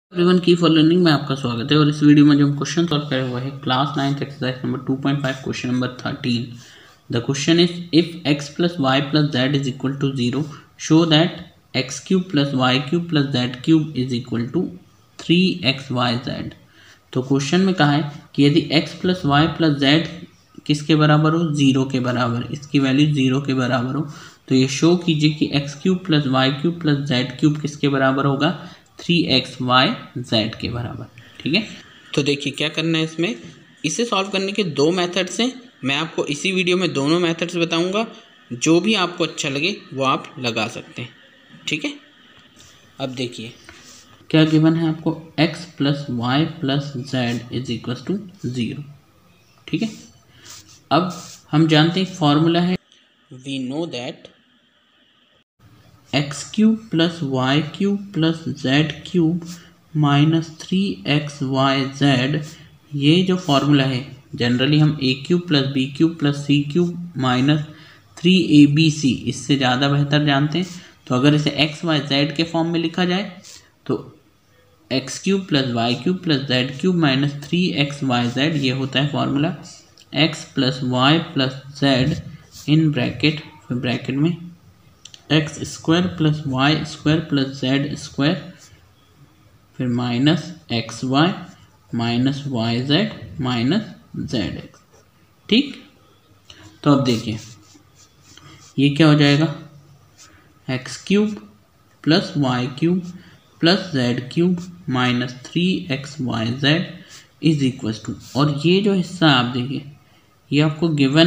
Everyone की for learning में आपका स्वागत है। और इस वीडियो में जो हम क्वेश्चन सॉल्व करे हुए हैं class 9th exercise number 2.5 question number 13। The question is if x plus y plus z is equal to 0 show that x cube plus y cube plus z cube is equal to 3xyz। तो question में कहा है कि यदि x plus y plus z किसके बराबर हो, 0 के बराबर, इसकी वैल्यू 0 के बराबर हो, तो ये शो कीजिए कि x cube plus y cube plus z cube किसके बराबर होगा, 3xyz के बराबर। ठीक है, तो देखिए क्या करना है इसमें। इसे सॉल्व करने के दो मेथड्स हैं। मैं आपको इसी वीडियो में दोनों मेथड्स बताऊंगा, जो भी आपको अच्छा लगे वो आप लगा सकते हैं। ठीक है, अब देखिए क्या गिवन है आपको, x plus y plus z is equal to 0। ठीक है, अब हम जानते हैं फॉर्मूला है, we know that x cube plus y cube plus z cube minus 3xyz। ये जो फॉर्मूला है जनरली हम a cube plus b cube plus c cube minus 3abc इससे ज़्यादा बेहतर जानते हैं। तो अगर इसे xyz के फॉर्म में लिखा जाए तो x cube plus y cube plus z cube minus 3xyz, ये होता है formula. x plus y plus z in bracket में x square plus y square plus z square, फिर minus x y minus y z minus z x. ठीक, तो अब देखिए ये क्या हो जाएगा, x cube plus y cube plus z cube minus 3xyz is equal to, और ये जो हिस्सा आप देखिए ये आपको गिवन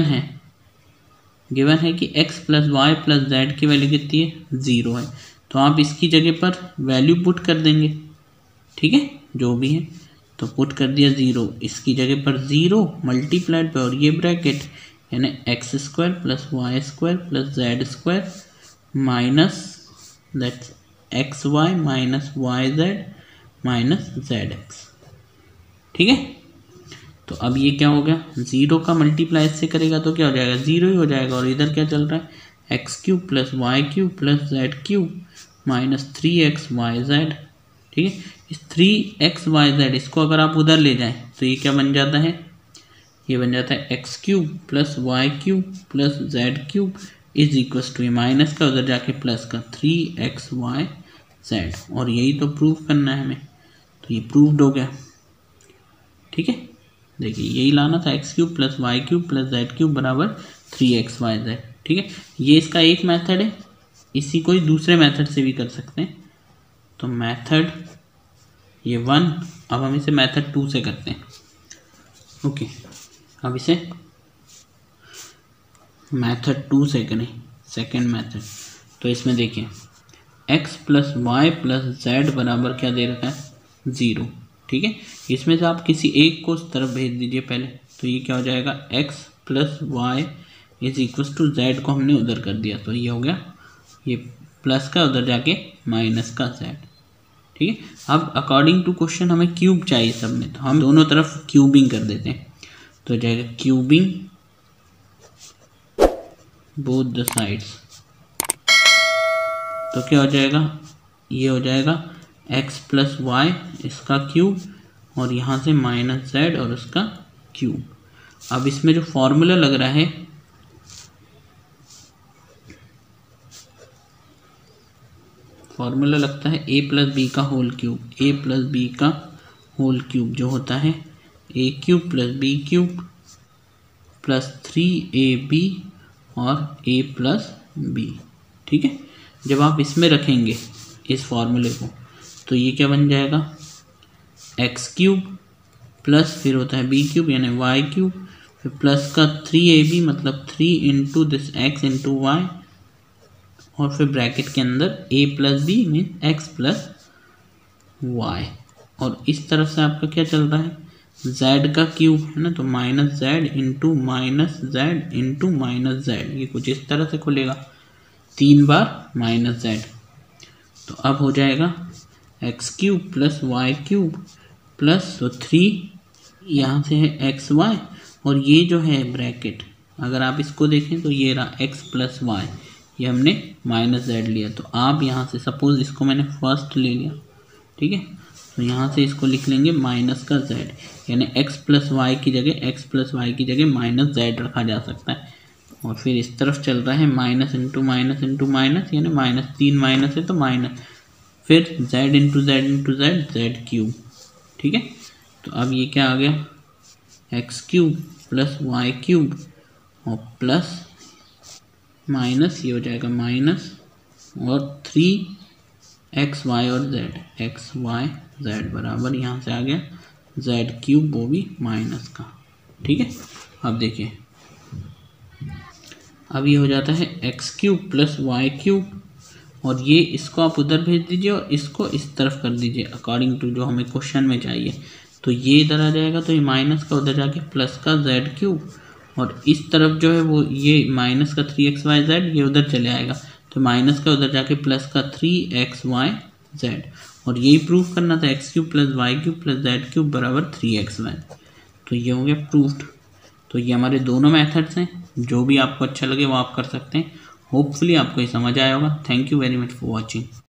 है कि x plus y plus z की वैल्यू कितनी है, 0 है। तो आप इसकी जगह पर वैल्यू पुट कर देंगे। ठीक है, जो भी है तो पुट कर दिया 0, इसकी जगह पर 0 मल्टीप्लाइड पे और ये ब्रैकेट यानी x square plus y square plus z square minus that's x y minus y z minus z x. ठीक है, तो अब ये क्या हो गया, 0 का मल्टीप्लाई इससे करेगा तो क्या हो जाएगा, 0 ही हो जाएगा। और इधर क्या चल रहा है, x cube plus y cube plus z cube minus 3xyz। ठीक है, इस 3xyz इसको अगर आप उधर ले जाएं तो ये क्या बन जाता है, ये बन जाता है x cube plus y cube plus z cube is equal to, minus का उधर जाके प्लस का 3xyz। और यही तो प्रूव करना है हमें, तो ये प्रूव्ड हो गया। ठीक है, देखिए यही लाना था, x cube plus y cube plus z cube बराबर 3xyz। ठीक है, ये इसका एक मेथड है, इसी को ही दूसरे मेथड से भी कर सकते हैं। तो मेथड ये 1, अब हम इसे मेथड 2 से करते हैं। ओके, अब इसे मेथड 2 से करें, सेकेंड मेथड। तो इसमें देखिए x plus y plus z बराबर क्या दे रखा है, 0। ठीक है, इसमें से आप किसी एक को उस तरफ भेज दीजिए पहले, तो ये क्या हो जाएगा, x plus y is equal to z को हमने उधर कर दिया, तो ये हो गया, ये प्लस का उधर जाके माइनस का जेड। ठीक है, अब अकॉर्डिंग टू क्वेश्चन हमें क्यूब चाहिए सब में, तो हम दोनों तरफ क्यूबिंग कर देते हैं। तो जाएगा क्यूबिंग बोथ द साइड्स, तो क्या हो जाएगा, ये हो जाएगा x प्लस वाई इसका क्यूब और यहाँ से माइनस जेड और उसका क्यूब। अब इसमें जो फॉर्मूला लग रहा है, फॉर्मूला लगता है a प्लस बी का whole cube, a plus b का होल क्यूब जो होता है a cube plus b cube plus 3ab और a प्लस बी। ठीक है, जब आप इसमें रखेंगे इस फॉर्मूले को तो ये क्या बन जाएगा, एक्स क्यूब प्लस फिर होता है बी क्यूब यानी वाई क्यूब, फिर प्लस का 3ab मतलब 3 into this x into y, और फिर ब्रैकेट के अंदर a plus b mean x plus y. और इस तरफ से आपका क्या चल रहा है, z का क्यूब है ना, तो minus z into minus z into minus z, ये कुछ इस तरह से खुलेगा, 3 बार माइनस जेड। तो अब हो जाएगा x cube plus y cube plus तो 3 यहाँ से है एक्स वाई, और ये जो है ब्रैकेट अगर आप इसको देखें तो ये रहा एक्स प्लस वाई, ये हमने माइनस जेड लिया। तो आप यहाँ से सपोज इसको मैंने फर्स्ट ले लिया, ठीक है, तो यहाँ से इसको लिख लेंगे माइनस का z, यानी x प्लस वाई की जगह माइनस z रखा जा सकता है। और फिर इस तरफ चल रहा है minus into minus into minus, यानी माइनस 3 माइनस है तो माइनस, फिर z into z into z, z cube. ठीक है, तो अब ये क्या आ गया, x cube plus y cube और प्लस माइनस ये हो जाएगा माइनस और 3x y और z, x y z बराबर यहाँ से आ गया z क्यूब, वो भी माइनस का। ठीक है, अब देखिए अब ये हो जाता है x cube plus y cube, और ये इसको आप उधर भेज दीजिए और इसको इस तरफ कर दीजिए अकॉर्डिंग टू जो हमें क्वेश्चन में चाहिए। तो ये इधर आ जाएगा, तो ये माइनस का उधर जाके प्लस का z क्यूब, और इस तरफ जो है वो ये माइनस का 3xyz ये उधर चले आएगा, तो माइनस का उधर जाके प्लस का 3xyz, और यही प्रूफ करना था x cube plus y cube plus z cube बराबर 3xy। तो ये हो गया प्रूफ्ड। तो ये हमारे दोनों मेथड्स हैं, जो भी आपको अच्छा लगे वो आप कर सकते हैं। होपफुली आपको ये समझ आया होगा। Thank you very much for watching.